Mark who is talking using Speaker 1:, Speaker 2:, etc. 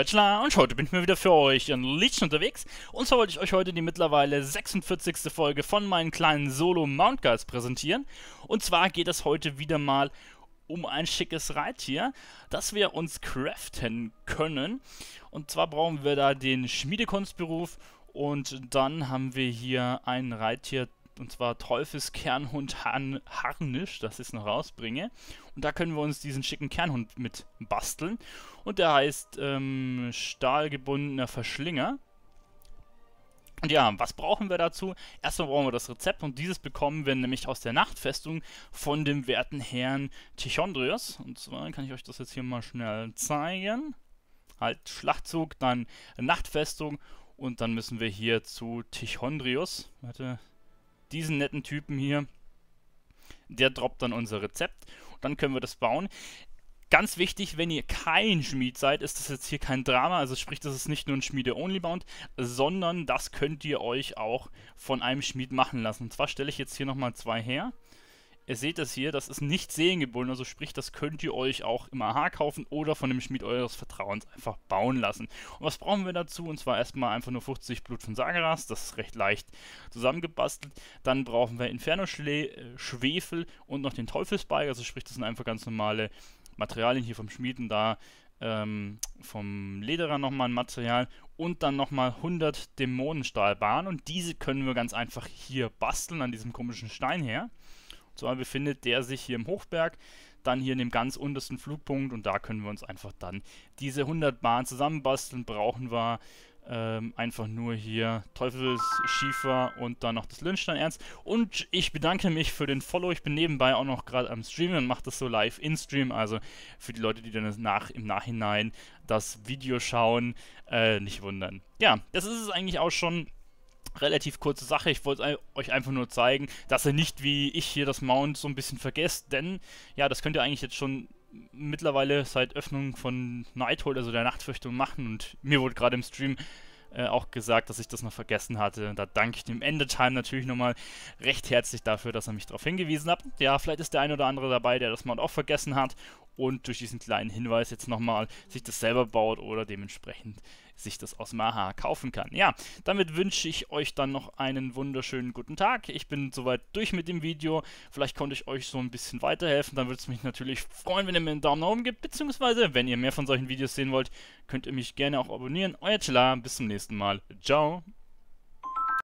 Speaker 1: euer Tschla und heute bin ich mir wieder für euch in Legion unterwegs. Und zwar wollte ich euch heute die mittlerweile 46. Folge von meinen kleinen Solo-Mount Guides präsentieren. Und zwar geht es heute wieder mal um ein schickes Reittier, das wir uns craften können. Und zwar brauchen wir da den Schmiedekunstberuf und dann haben wir hier ein Reittier, und zwar Teufelskernhund Harnisch, das ich noch rausbringe. Und da können wir uns diesen schicken Kernhund mit basteln. Und der heißt stahlgebundener Verschlinger. Und ja, was brauchen wir dazu? Erstmal brauchen wir das Rezept und dieses bekommen wir nämlich aus der Nachtfestung von dem werten Herrn Tichondrios. Und zwar kann ich euch das jetzt hier mal schnell zeigen. Halt Schlachtzug, dann Nachtfestung und dann müssen wir hier zu Tichondrios. Warte, diesen netten Typen hier. Der droppt dann unser Rezept und dann können wir das bauen. Ganz wichtig, wenn ihr kein Schmied seid, ist das jetzt hier kein Drama. Also sprich, das ist nicht nur ein Schmiede-Only-Bound, sondern das könnt ihr euch auch von einem Schmied machen lassen. Und zwar stelle ich jetzt hier nochmal zwei her. Ihr seht das hier, das ist nicht seriengebunden, also sprich, das könnt ihr euch auch im AH kaufen oder von dem Schmied eures Vertrauens einfach bauen lassen. Und was brauchen wir dazu? Und zwar erstmal einfach nur 50 Blut von Sageras, das ist recht leicht zusammengebastelt. Dann brauchen wir Inferno-Schwefel und noch den Teufelsbalg, also sprich, das sind einfach ganz normale Materialien hier vom Schmieden, da vom Lederer nochmal ein Material und dann nochmal 100 Dämonenstahlbahnen und diese können wir ganz einfach hier basteln an diesem komischen Stein her. Und zwar befindet der sich hier im Hochberg, dann hier in dem ganz untersten Flugpunkt und da können wir uns einfach dann diese 100 Bahnen zusammenbasteln. Brauchen wir einfach nur hier Teufelsschiefer und dann noch das Lynchsteinerz. Und ich bedanke mich für den Follow. Ich bin nebenbei auch noch gerade am Streamen und mache das so live in Stream. Also für die Leute, die dann im Nachhinein das Video schauen, nicht wundern. Ja, das ist es eigentlich auch schon. Relativ kurze Sache, ich wollte euch einfach nur zeigen, dass ihr nicht wie ich hier das Mount so ein bisschen vergesst, denn ja, das könnt ihr eigentlich jetzt schon mittlerweile seit Öffnung von Nighthold, also der Nachtfürchtung, machen und mir wurde gerade im Stream auch gesagt, dass ich das noch vergessen hatte. Da danke ich dem Endetime natürlich nochmal recht herzlich dafür, dass er mich darauf hingewiesen hat. Ja, vielleicht ist der ein oder andere dabei, der das Mount auch vergessen hat und durch diesen kleinen Hinweis jetzt nochmal sich das selber baut oder dementsprechend sich das aus dem AHA kaufen kann. Ja, damit wünsche ich euch dann noch einen wunderschönen guten Tag. Ich bin soweit durch mit dem Video. Vielleicht konnte ich euch so ein bisschen weiterhelfen. Dann würde es mich natürlich freuen, wenn ihr mir einen Daumen nach oben gebt, beziehungsweise, wenn ihr mehr von solchen Videos sehen wollt, könnt ihr mich gerne auch abonnieren. Euer Tschla, bis zum nächsten Mal. Ciao.